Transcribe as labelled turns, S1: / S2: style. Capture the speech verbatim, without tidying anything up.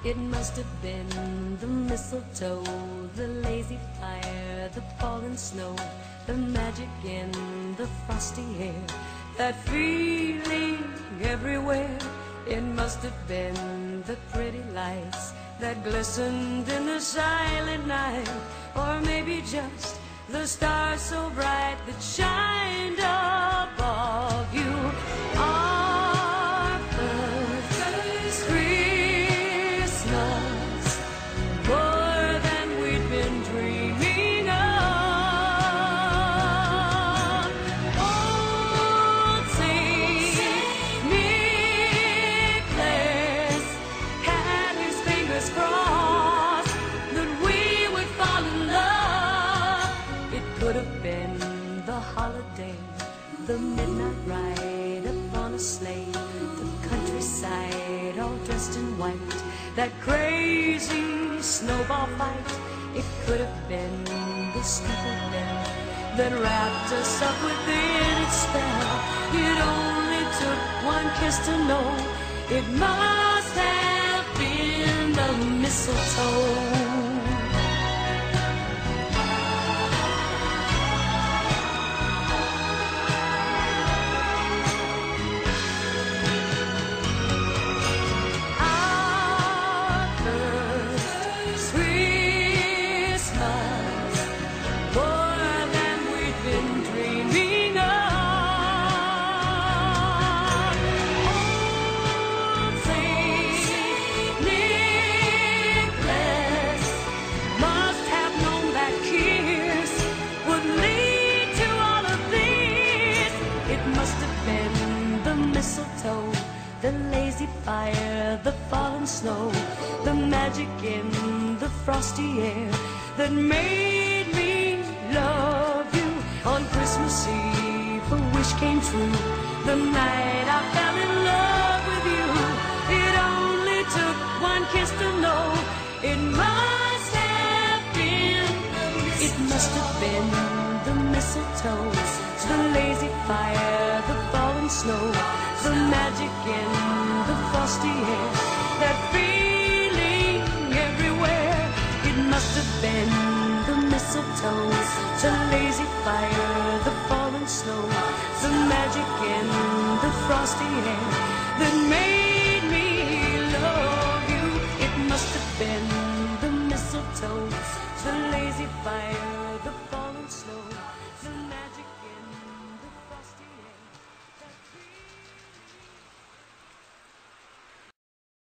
S1: It must have been the mistletoe, the lazy fire, the falling snow, the magic in the frosty air, that feeling everywhere. It must have been the pretty lights that glistened in the silent night, or maybe just the stars so bright that shined above you. Our first Christmas, more than we'd been dreaming of. Old Saint Nicholas had his fingers crossed that we would fall in love. It could have been the holiday, the midnight ride upon a sleigh, the countryside all dressed in white, that crazy snowball fight. It could have been the steeple bell that wrapped us up within its spell. It only took one kiss to know it must have been the mistletoe. Mistletoe, the lazy fire, the fallen snow, the magic in the frosty air that made me love you. On Christmas Eve a wish came true, the night I fell in love with you. It only took one kiss to know it must have been, it must have been the mistletoe, the lazy fire, the fallen snow, the magic in the frosty air, that feeling everywhere. It must have been the mistletoe, the lazy fire, the fallen snow, the magic in the frosty air that made me love you. It must have been the mistletoe, the lazy fire,